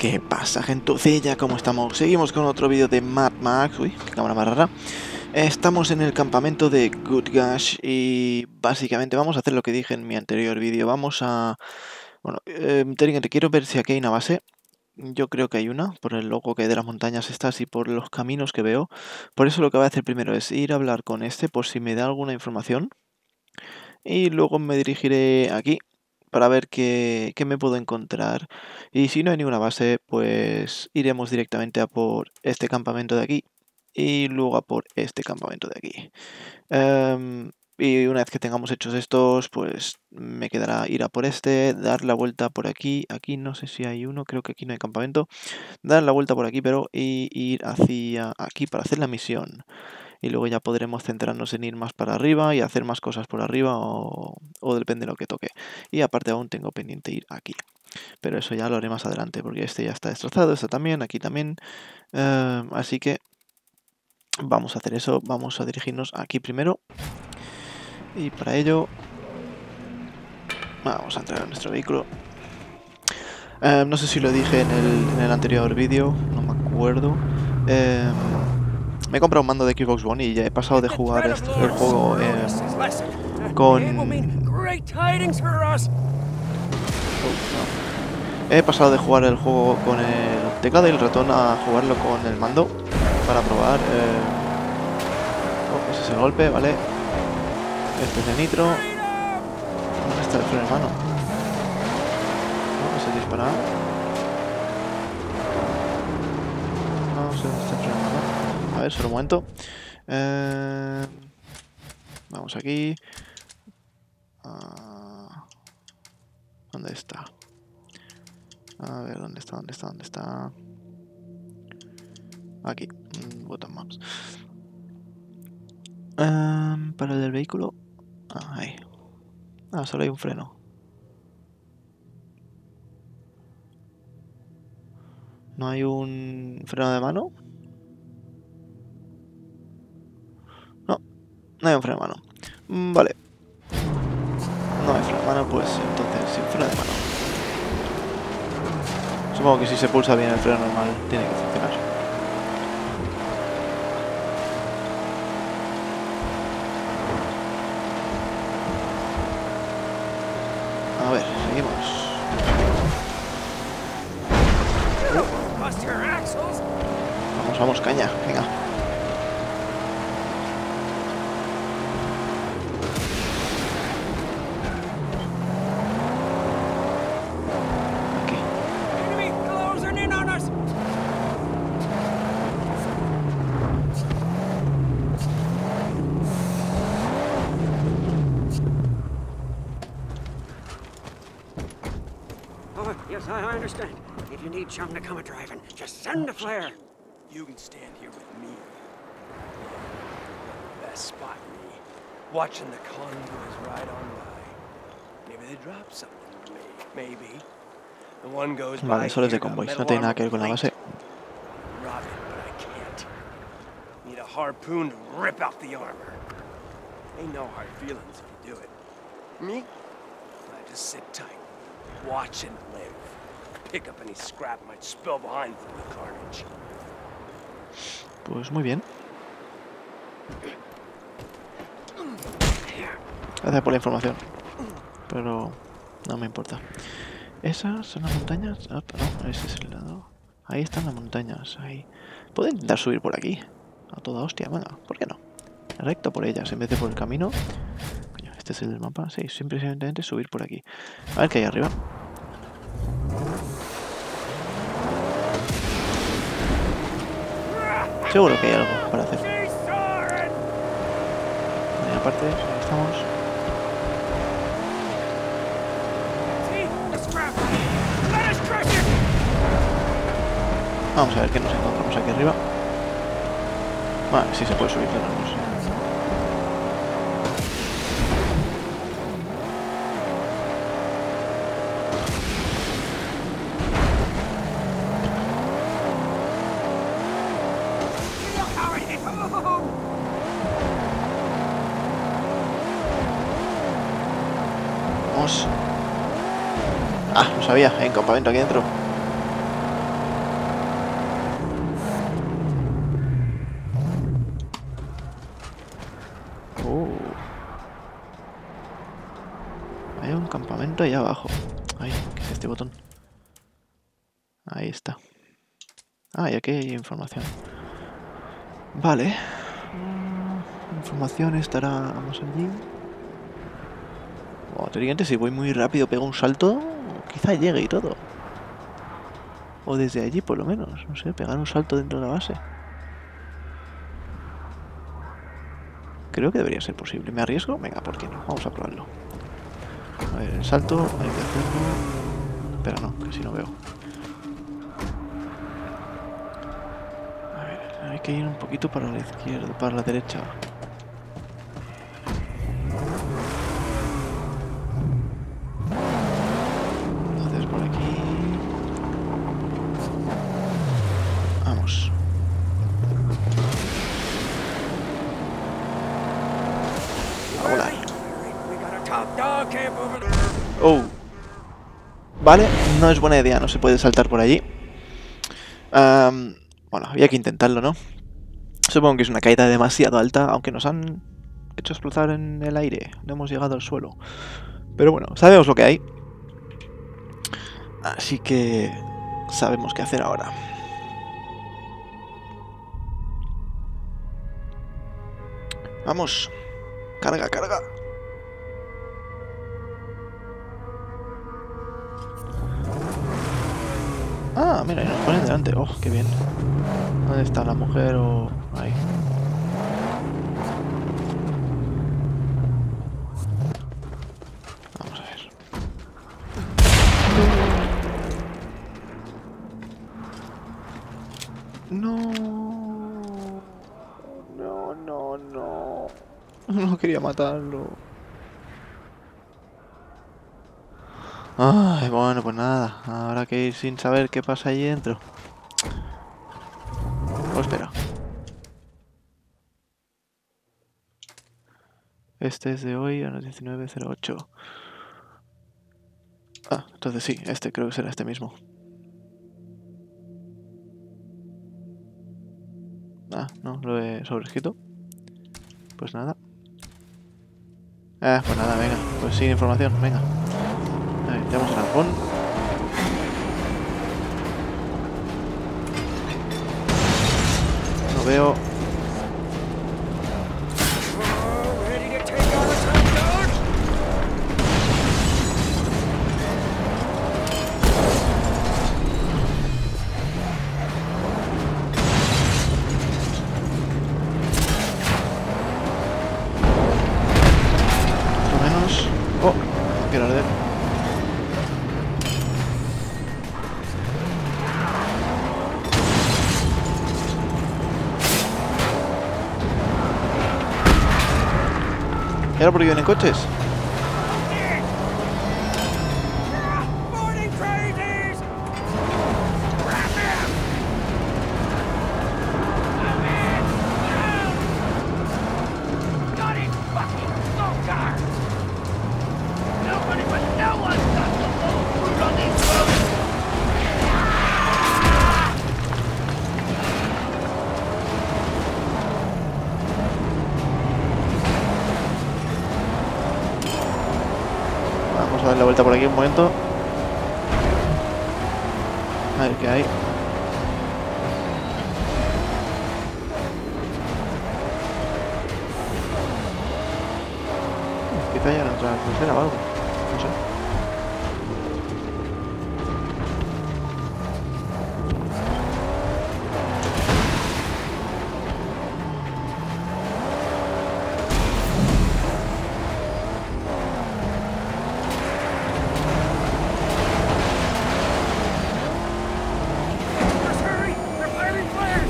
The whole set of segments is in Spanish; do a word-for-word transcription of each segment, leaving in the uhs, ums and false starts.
¿Qué pasa, gentucilla? ¿Cómo estamos? Seguimos con otro vídeo de Mad Max. Uy, qué cámara más rara. Estamos en el campamento de Gutgash y básicamente vamos a hacer lo que dije en mi anterior vídeo. Vamos a... Bueno, eh, técnicamente quiero ver si aquí hay una base. Yo creo que hay una, por el logo que hay de las montañas estas y por los caminos que veo. Por eso lo que voy a hacer primero es ir a hablar con este por si me da alguna información. Y luego me dirigiré aquí para ver qué, qué me puedo encontrar. Y si no hay ninguna base, pues iremos directamente a por este campamento de aquí. Y luego a por este campamento de aquí. Um, y una vez que tengamos hechos estos, pues me quedará ir a por este, dar la vuelta por aquí. Aquí no sé si hay uno, creo que aquí no hay campamento. Dar la vuelta por aquí, pero y ir hacia aquí para hacer la misión. Y luego ya podremos centrarnos en ir más para arriba y hacer más cosas por arriba o, o depende de lo que toque. Y aparte aún tengo pendiente ir aquí. Pero eso ya lo haré más adelante porque este ya está destrozado, este también, aquí también. Uh, así que vamos a hacer eso, vamos a dirigirnos aquí primero. Y para ello vamos a entrar en nuestro vehículo. Uh, no sé si lo dije en el, en el anterior vídeo, no me acuerdo. Uh, Me he comprado un mando de Xbox One y ya he pasado de jugar este, el juego eh, con... Oh, no. He pasado de jugar el juego con el teclado y el ratón a jugarlo con el mando para probar. Eh... Oh, ese es el golpe, vale. Este es de nitro. ¿Dónde está el freno de mano? No, ese es disparar. No sé dónde está el freno de mano. A ver, solo un momento. Eh, vamos aquí. Uh, ¿Dónde está? A ver, ¿dónde está? ¿Dónde está? ¿Dónde está? Aquí. Mm, button maps. Um, para el del vehículo. Ah, ahí. Ah, solo hay un freno. ¿No hay un freno de mano? No, no hay un freno de mano. Mm, vale. No hay freno de mano, pues entonces sin freno de mano. Supongo que si se pulsa bien el freno normal tiene que funcionar. A ver, seguimos. Vamos, vamos, caña, venga. Yes, I understand. If you need Chung to come a driving, just send a flare. You can stand here with me. Best spot me. Watching the convoys ride on by. Maybe they drop something for me. Maybe. The one goes by. Vale, solo es de convoys, no tiene nada que ver con la base. Rob it, but I can't. Need a harpoon to rip out the armor. Ain't no hard feelings if you do it. Me? I just sit tight. Watch and live. Pick up any scrap might spill behind from the carnage. Pues muy bien. Gracias por la información. Pero no me importa. ¿Esas son las montañas? Ah, no, ese es el lado. Ahí están las montañas. Ahí. ¿Puedo intentar subir por aquí? A toda hostia. Bueno, ¿por qué no? Recto por ellas en vez de por el camino. Coño, este es el mapa. Sí, simplemente subir por aquí. A ver qué hay arriba. Seguro que hay algo para hacer. Y aparte, ahí estamos. Vamos a ver qué nos encontramos aquí arriba. Vale, sí se puede subir, pero no sé. Vamos. Ah, no sabía, hay un campamento aquí dentro. Oh. Hay un campamento ahí abajo. Ay, ¿qué es este botón? Ahí está. Ah, y aquí hay información. Vale. Mm, información estará... Vamos allí. Oh, teóricamente si voy muy rápido, pego un salto, quizá llegue y todo. O desde allí por lo menos. No sé, pegar un salto dentro de la base. Creo que debería ser posible. ¿Me arriesgo? Venga, ¿por qué no? Vamos a probarlo. A ver, el salto hay que hacerlo... Pero no, que si no veo. A ver, hay que ir un poquito para la izquierda, para la derecha. Entonces por aquí... Vamos. A volar. We got a top dog camp over there. Oh. Vale, no es buena idea, no se puede saltar por allí. Um, bueno, había que intentarlo, ¿no? Supongo que es una caída demasiado alta, aunque nos han hecho explotar en el aire. No hemos llegado al suelo. Pero bueno, sabemos lo que hay. Así que sabemos qué hacer ahora. Vamos. Carga, carga. Ah, mira, y nos ponen delante. Oh, qué bien. ¿Dónde está la mujer o...? Ahí. Vamos a ver. No. No, no, no. No quería matarlo. Ay, bueno, pues nada. Habrá que ir sin saber qué pasa allí dentro. Oh, espera. Este es de hoy a las diecinueve cero ocho. Ah, entonces sí, este creo que será este mismo. Ah, no, lo he sobrescrito. Pues nada. Ah, pues nada, venga. Pues sin información, venga. A ver, tiramos el arpón. No veo. Oh, ready to take on a top dog? Más o menos. Oh, quiero arder. ¿Y ahora por qué vienen coches? Morning crazies! Grab him! Got it, fucking smoke car! Nobody but no one got the full food on these roads! Vamos a dar la vuelta por aquí un momento. A ver qué hay. Quizá haya otra crucera o algo. No sé. Let's hurry! They're firing flares!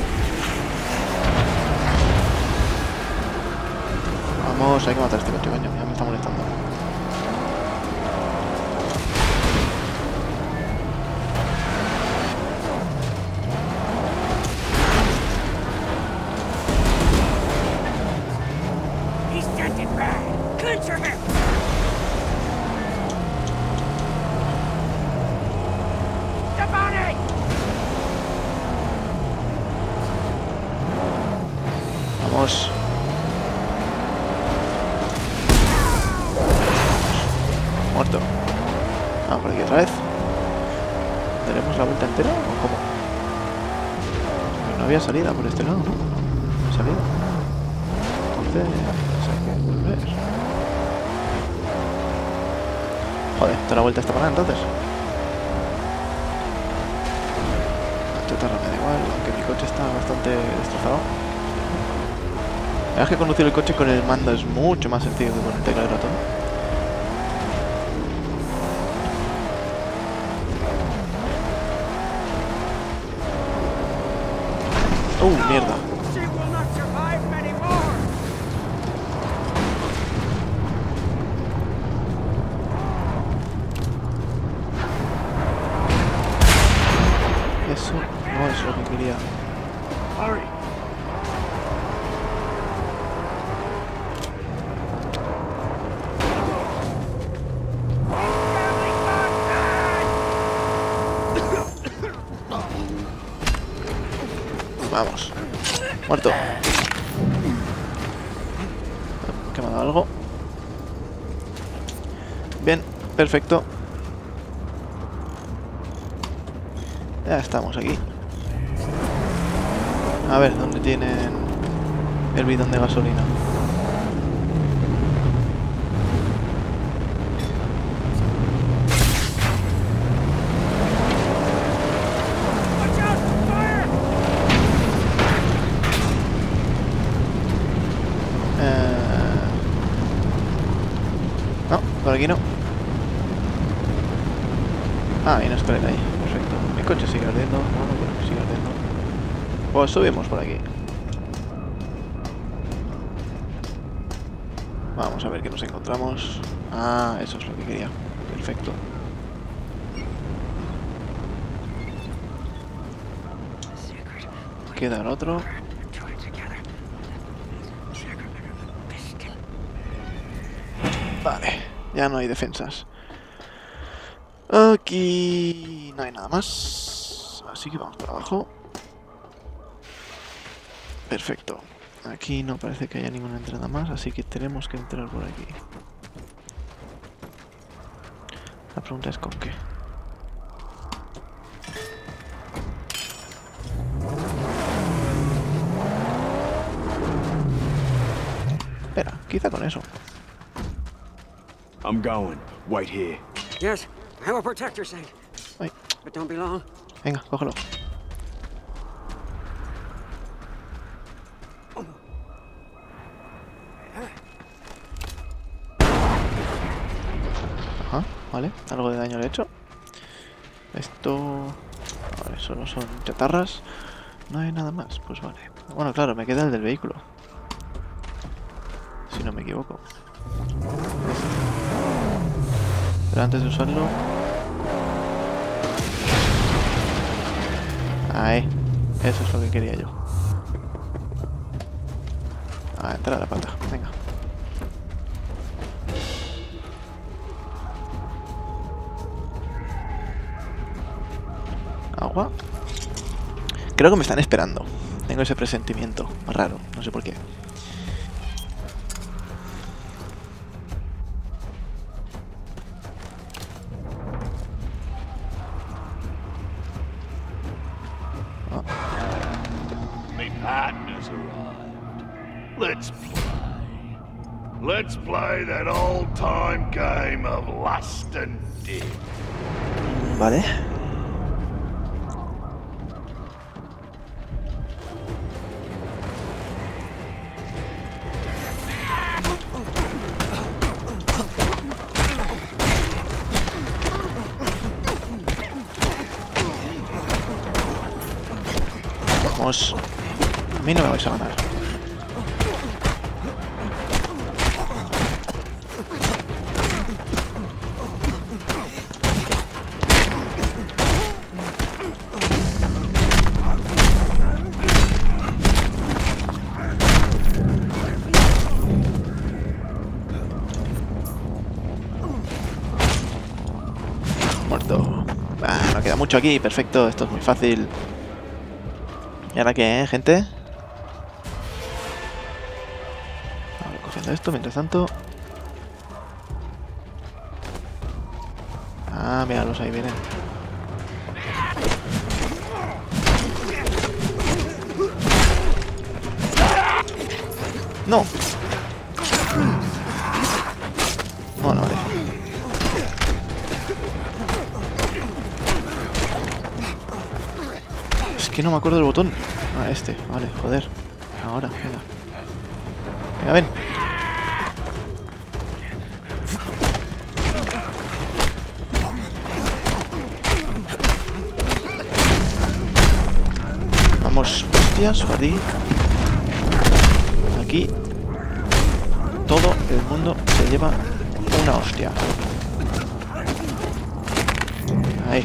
Vamos, hay que matar a este coche, coño. Ya me está molestando. He's dented bad! Clincher him! Step on it! Vamos. Muerto. Vamos por aquí otra vez. ¿Daremos la vuelta entera o cómo? Pues no había salida por este lado, ¿no? No hay salida. Entonces hay que volver. Joder, toda la vuelta está para entonces. La chatarra me da igual, aunque mi coche está bastante destrozado. La verdad es que conducir el coche con el mando es mucho más sencillo que con el teclado y ratón. ¡Uh, mierda! She will not survive many more. Eso no es lo que quería. Hurry. Vamos. Muerto. ¿Que me ha dado algo? Bien, perfecto. Ya estamos aquí. A ver, ¿dónde tienen el bidón de gasolina? Watch out! Fire! Eh... No, por aquí no. Ah, hay una escalera ahí. Perfecto. Mi coche sigue ardiendo. No, no quiero que siga ardiendo. Pues subimos por aquí. Vamos a ver qué nos encontramos. Ah, eso es lo que quería. Perfecto. Queda el otro. Join together. Pistol. Vale, ya no hay defensas. Aquí no hay nada más. Así que vamos para abajo. Perfecto. Aquí no parece que haya ninguna entrada más, así que tenemos que entrar por aquí. La pregunta es con qué. Espera, quizá con eso. I'm going. Wait here. Yes, I will protect your Saint. Ay, But don't be long. venga, cógelo. Ajá, vale, algo de daño le he hecho. Esto... Vale, solo son chatarras. No hay nada más, pues vale. Bueno, claro, me queda el del vehículo. Si no me equivoco. Pero antes de usarlo... Ahí. Eso es lo que quería yo. A entrar a la pata. Venga. Agua. Creo que me están esperando. Tengo ese presentimiento raro. No sé por qué. Oh. My partner's arrived. Let's play. Let's play that old-time game of lust and death. Vale. Vamos. A mí no me vais a ganar. Muerto. Ah, no queda mucho aquí. Perfecto. Esto es muy fácil. ¿Y ahora qué, eh, gente? Vale, cogiendo esto mientras tanto. Ah, míralos, ahí vienen. No. No, no, vale. Es que no me acuerdo del botón. Ah, este, vale, joder. Ahora, venga. Venga, ven. Vamos, hostias, Fadí. Aquí todo el mundo se lleva una hostia. Ahí.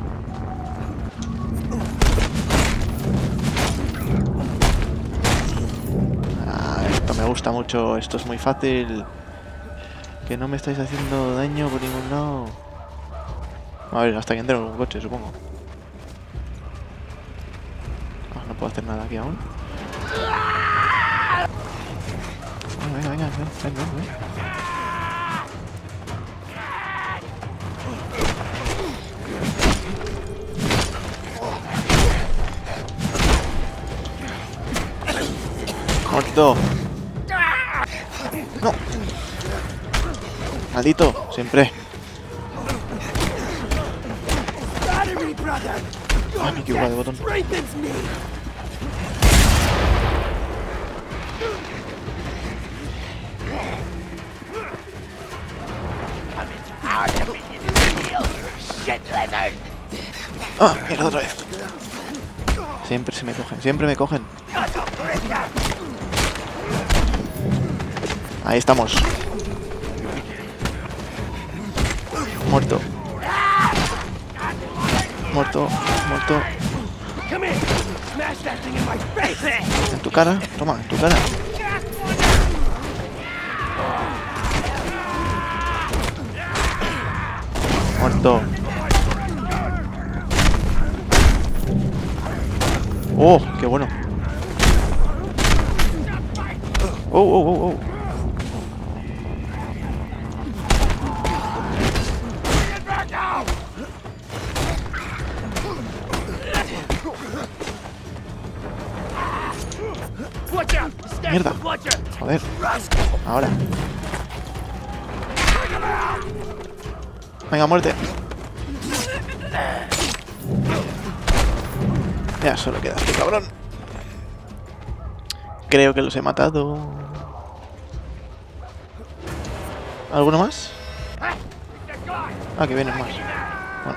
Ah, esto me gusta mucho, esto es muy fácil. Que no me estáis haciendo daño por ningún lado. A ver, hasta que entre en un coche, supongo. Ah, no puedo hacer nada aquí aún. Venga, venga, venga, ven, ven, ven. ¡Muerto! ¡No! ¡Maldito! Siempre. Ah, me he equivocado de botón. Ah, mierda, otra vez. Siempre se me cogen, siempre me cogen. Ahí estamos. Muerto. Muerto, muerto. En tu cara, toma, en tu cara. Muerto. Oh, qué bueno. Oh, oh, oh, oh. Mierda. Joder. Ahora. Venga, muerte. Ya solo queda este cabrón. Creo que los he matado. ¿Alguno más? Ah, que vienen más. Bueno.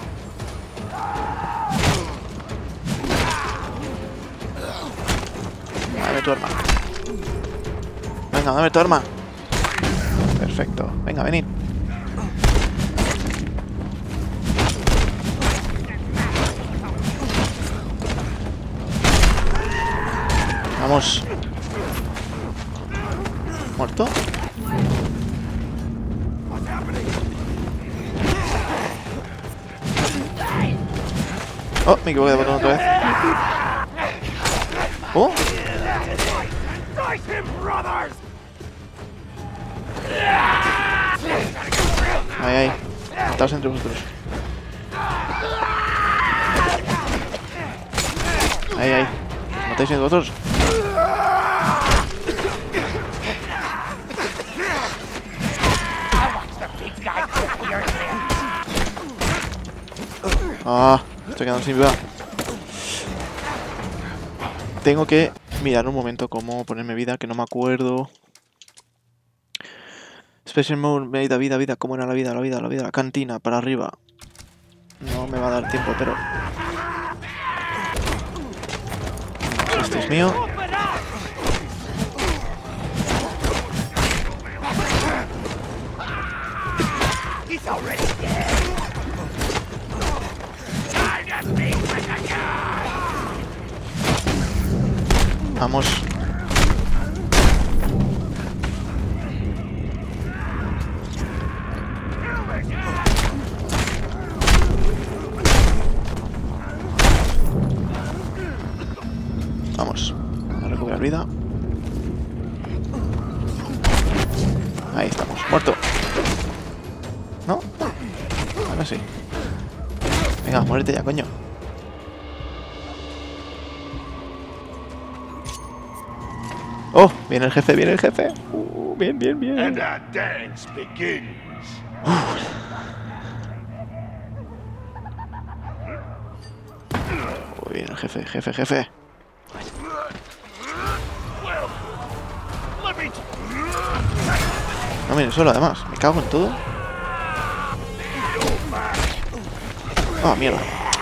Dame tu arma. Venga, dame tu arma. Perfecto. Venga, venid. Vamos. ¿Muerto? Oh, me equivoqué de botón otra vez. Oh. Ahí, ahí. Mataos entre vosotros. Ahí, ahí. ¿Matáis entre vosotros? Ah, estoy quedando sin vida. Tengo que mirar un momento cómo ponerme vida, que no me acuerdo. Special Mode, vida, vida, vida. ¿Cómo era la vida, la vida, la vida? La cantina, para arriba. No me va a dar tiempo, pero... Este es mío. Vamos. Vamos. A recuperar vida. Ahí estamos. Muerto. ¿No? Ahora sí. Venga, muérete ya, coño. Oh, viene el jefe, viene el jefe. Uh, bien, bien, bien. And our dance begins. Uy, viene el jefe, jefe, jefe. Let me. No viene solo, además. Me cago en todo. Ah, mierda.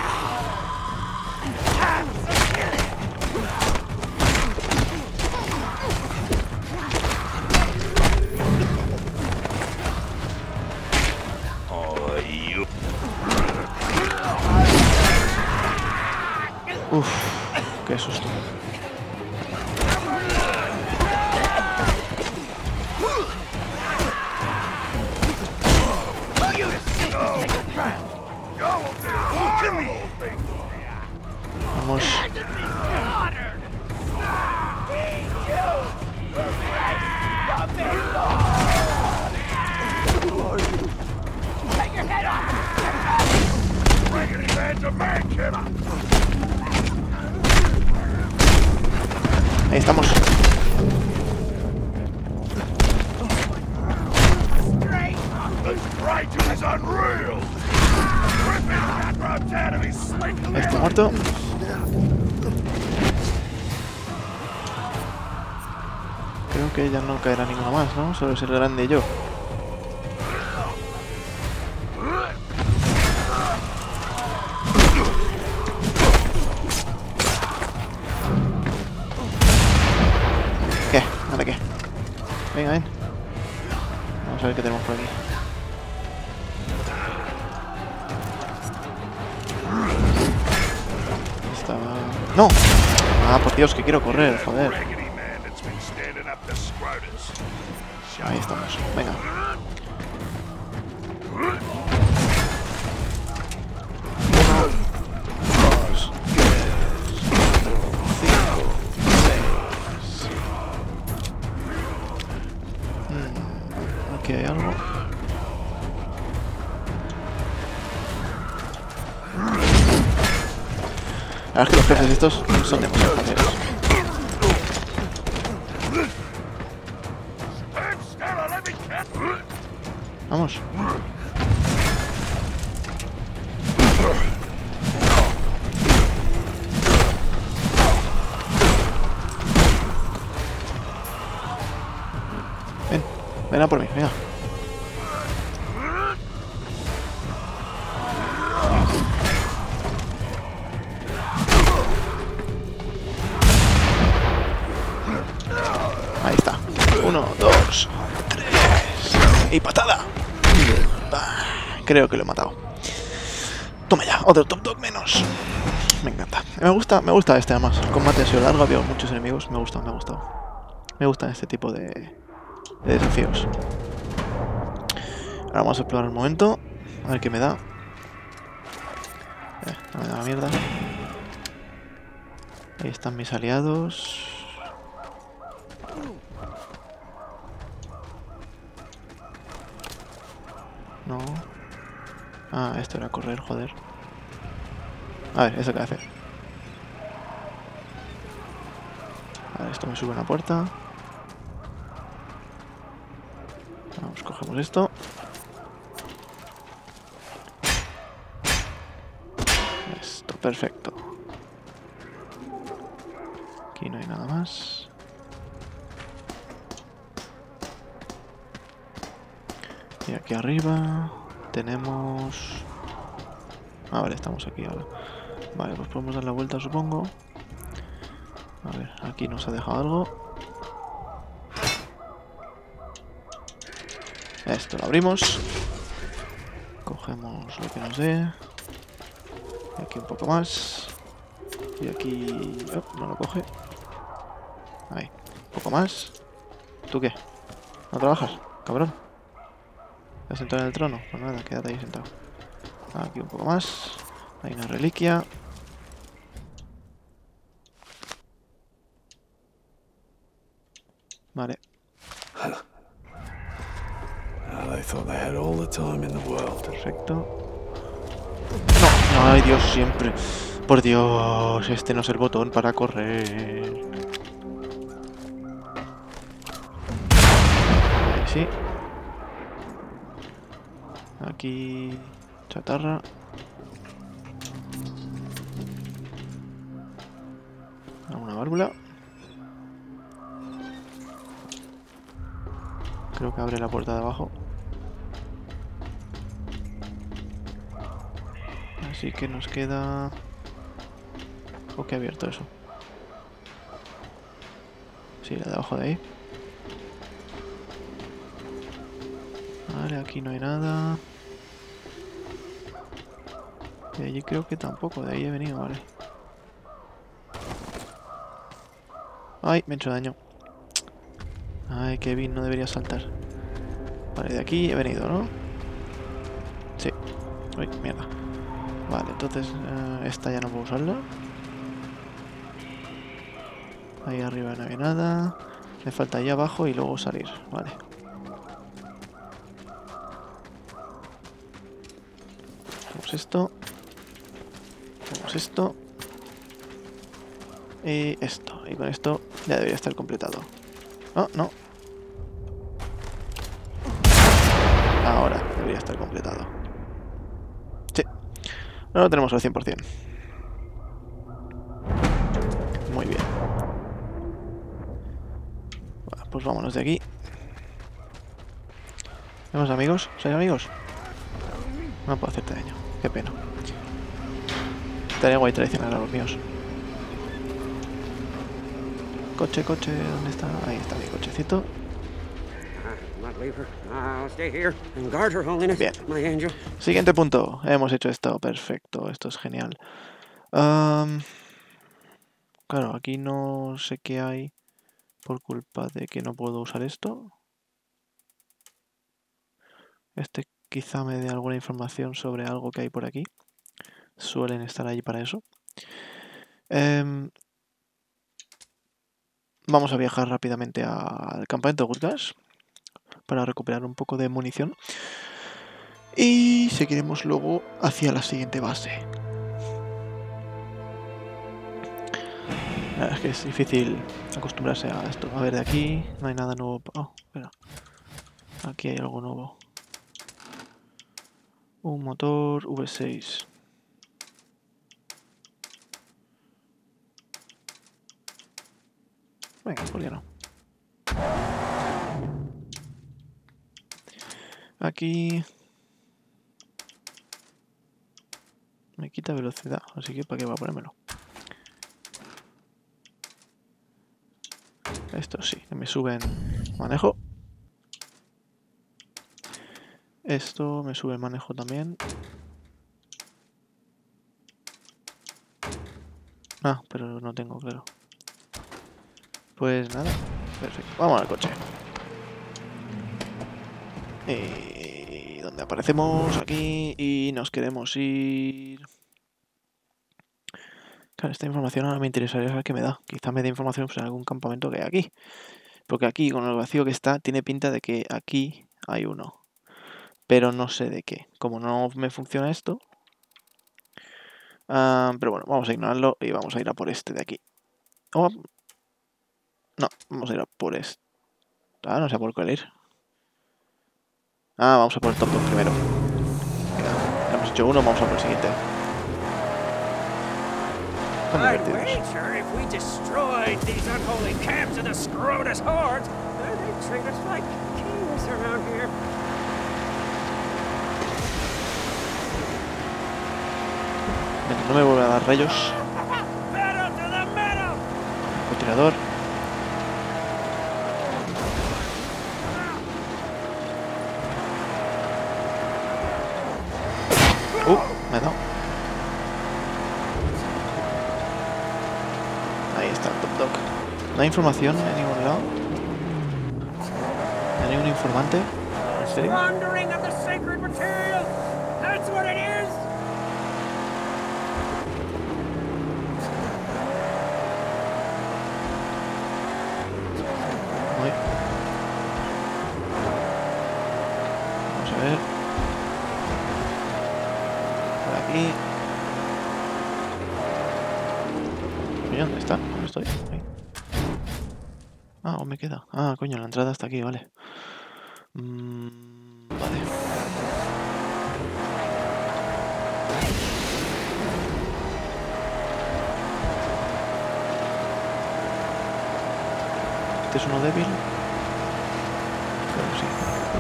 Oh, you. Uf, qué susto. Vamos. Ahí estamos. Este muerto. Creo que ya no caerá ninguno más, ¿no? Solo es el grande y yo. ¿Qué? ¿Ahora qué? Venga, ven. Vamos a ver qué tenemos por aquí. Estaba... ¡No! Ah, por Dios, que quiero correr, joder. Ahí estamos, venga. Uno, dos, tres, cinco, seis. Hmm, aquí hay algo. La verdad es que los jefes estos son demasiado fáciles. Vamos. Ven, ven a por mí, venga. Ahí está. Uno, dos, tres. Y patada. Creo que lo he matado. Toma ya, otro top dog menos. Me encanta. Me gusta, me gusta este además. El combate ha sido largo, había muchos enemigos. Me gusta, me ha gustado. Me gustan este tipo de, de desafíos. Ahora vamos a explorar el momento. A ver qué me da. Eh, no me da la mierda. Ahí están mis aliados. No. Ah, esto era correr, joder. A ver, ¿eso qué hace? A ver, esto me sube a una puerta. Vamos, cogemos esto. Esto, perfecto. Aquí no hay nada más. Y aquí arriba tenemos... Ah, vale, estamos aquí ahora. Vale, pues podemos dar la vuelta, supongo. A ver, aquí nos ha dejado algo. Esto lo abrimos. Cogemos lo que nos dé. Y aquí un poco más. Y aquí... Oh, no lo coge. Ahí, un poco más. ¿Tú qué? ¿No trabajas, cabrón? ¿Estás sentado en el trono? Pues nada, quédate ahí sentado. Aquí un poco más. Hay una reliquia. Vale. Well, they thought they had all the time in the world. Perfecto. No, ay Dios, siempre. Por Dios, este no es el botón para correr. Ahí sí. Aquí... chatarra. Una válvula. Creo que abre la puerta de abajo. Así que nos queda... ¿O qué ha abierto eso? Sí, la de abajo de ahí. Vale, aquí no hay nada. De allí creo que tampoco, de ahí he venido, vale. Ay, me he hecho daño. Ay, Kevin, no debería saltar. Vale, de aquí he venido, ¿no? Sí. Uy, mierda. Vale, entonces uh, esta ya no puedo usarla. Ahí arriba no hay nada. Me falta ahí abajo y luego salir. Vale. Hacemos esto. Hacemos esto. Y esto. Y con esto ya debería estar completado. Oh, no. Ahora debería estar completado. Sí. No lo tenemos al cien por cien. Muy bien. Bueno, pues vámonos de aquí. ¿Vemos amigos? ¿Sois amigos? No puedo hacerte daño. Qué pena. Estaría guay traicionar a los míos. Coche, coche, ¿dónde está? Ahí está mi cochecito. Bien. Siguiente punto. Hemos hecho esto. Perfecto. Esto es genial. Um, claro, aquí no sé qué hay por culpa de que no puedo usar esto. Este quizá me dé alguna información sobre algo que hay por aquí. Suelen estar allí para eso. Um, vamos a viajar rápidamente al campamento de Gutgash para recuperar un poco de munición. Y seguiremos luego hacia la siguiente base. La verdad es que es difícil acostumbrarse a esto. A ver, de aquí no hay nada nuevo. Oh, espera. Aquí hay algo nuevo. Un motor V seis. Venga, ¿por qué no? Aquí... me quita velocidad, así que ¿para qué va a ponérmelo? Esto sí, que me sube en manejo. Esto me sube el manejo también. Ah, pero no tengo, claro. Pues nada, perfecto. Vamos al coche. Y donde aparecemos aquí y nos queremos ir. Claro, esta información ahora me interesaría saber qué me da. Quizá me dé información sobre algún campamento que hay aquí. Porque aquí, con el vacío que está, tiene pinta de que aquí hay uno. Pero no sé de qué. Como no me funciona esto. Uh, pero bueno, vamos a ignorarlo y vamos a ir a por este de aquí. Oh, no, vamos a ir a por este. Ah, no sé por cuál ir. Ah, vamos a por el top dos primero. Venga, ya hemos hecho uno, vamos a por el siguiente. Son I'd divertidos. wager if we destroyed these unholy camps of the Scrotus hordes, then they'd treat us like kings around here. Venga, no me vuelve a dar rayos. Metal to the metal! Tirador. Uh, me ha dado. Ahí está el top dog. ¿No hay información en ningún lado? ¿No hay ningún informante? ¿En serio? Squandering of the sacred material! That's what it is! Uy. Vamos a ver. Por aquí. ¿Y dónde está? ¿Dónde estoy? Ahí. Ah, ¿o me queda? Ah, coño, la entrada está aquí, vale. Mm, vale. ¿Este es uno débil? Creo que sí.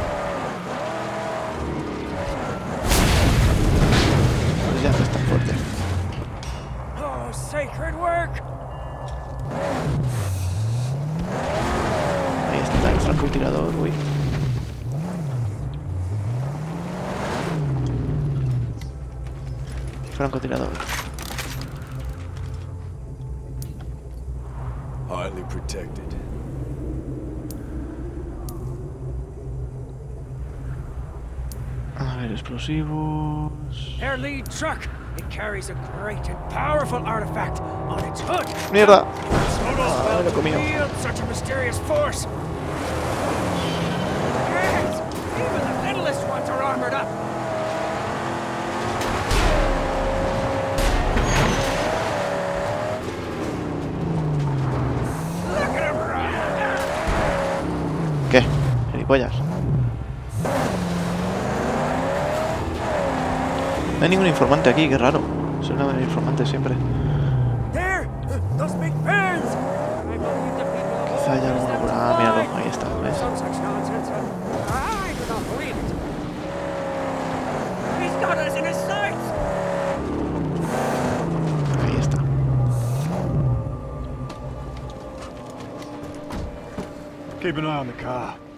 Pues ya no es tan fuerte. Oh, sacred work! Ahí está el francotirador, uy. Francotirador. Highly protected. A ver, explosivos. Their lead truck. It carries a great and powerful artifact on its hood. ¡Mierda! Smuggles Ah, well lo he comido. wield such a mysterious force. Yes, even the littlest ones are armored up. Look at him run! ¿Qué? Gilipollas. No hay ningún informante aquí, qué raro. Suena haber informantes siempre. There, those big pens. I believe the people of Quizá haya Old alguno West por... have Ah, míralo, lied. ahí está, ¿ves? Some such nonsense. I do not believe it. He's got us in his sights. Ahí está. Keep an eye on the car.